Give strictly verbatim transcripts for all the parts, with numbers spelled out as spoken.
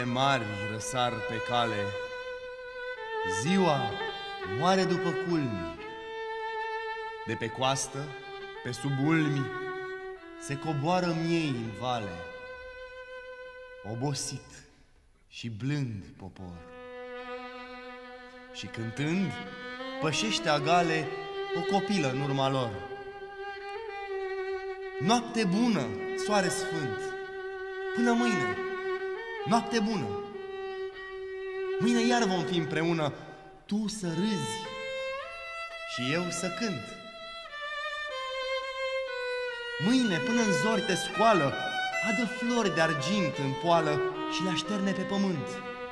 mari răsar pe cale, ziua moare după culmi. De pe coastă, pe sub ulmi, se coboară miei în vale, obosit și blând popor. Și cântând, pășește agale o copilă în urma lor. Noapte bună, soare sfânt, până mâine, noapte bună. Mâine iar vom fi împreună, tu să râzi și eu să cânt. Mâine până în zori te scoală, adă flori de argint în poală și le așterne pe pământ.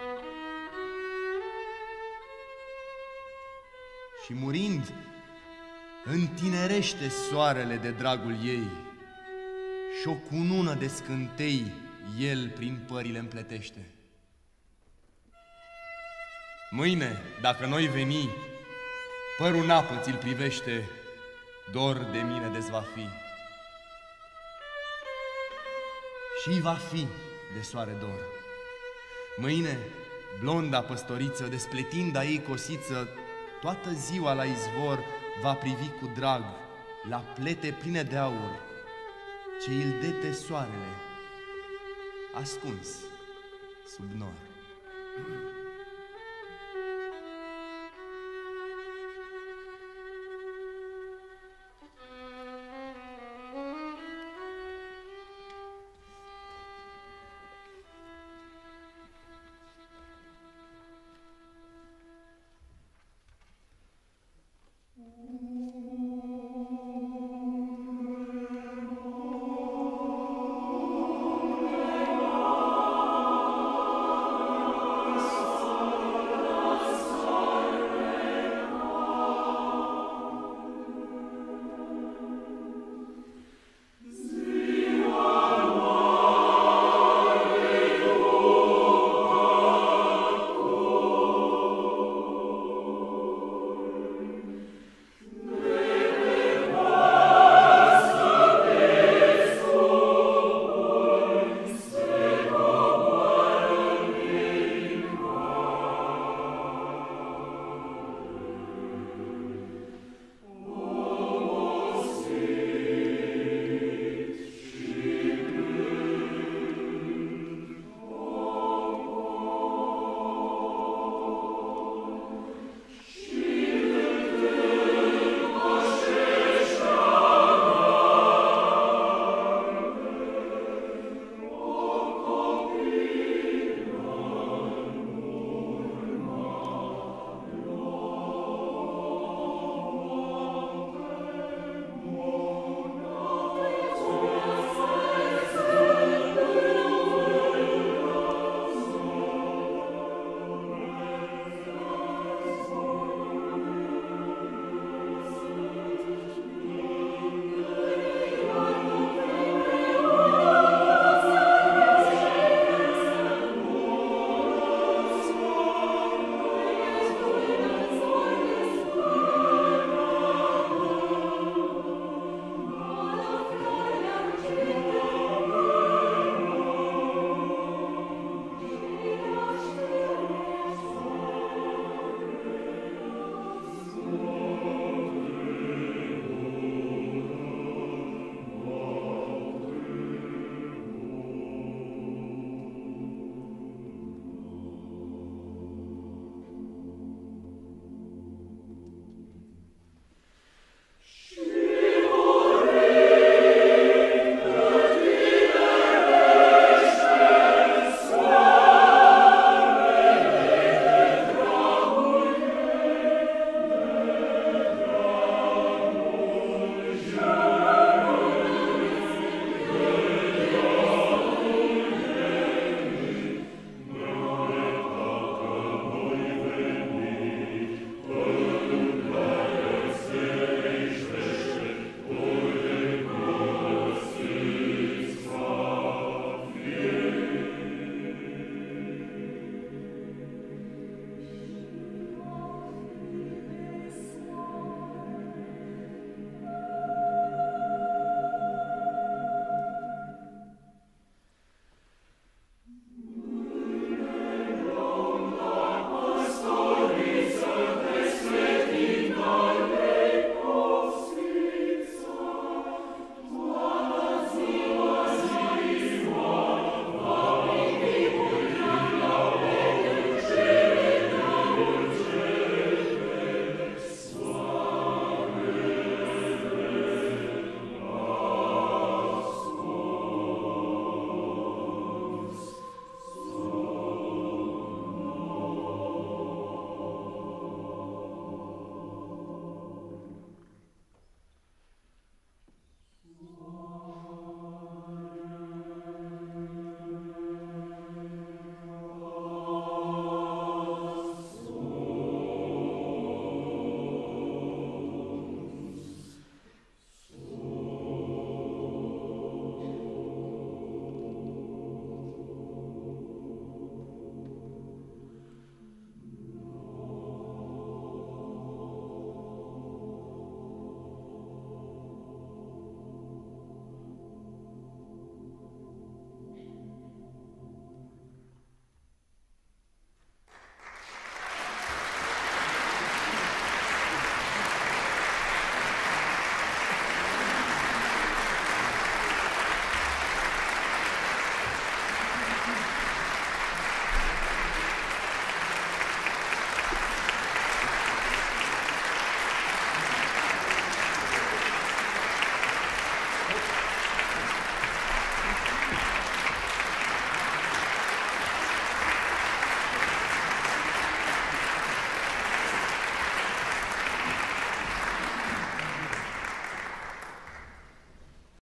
Și murind, întinerește soarele de dragul ei și o cunună de scântei el prin pările împletește. Mâine, dacă noi veni, părul în apă ți-l privește, dor de mine de-ți va fi. Și va fi de soare dor. Mâine, blonda păstoriță, despletind a ei cosiță, toată ziua la izvor va privi cu drag la plete pline de aur ce îl dete soarele, ascuns sub nor.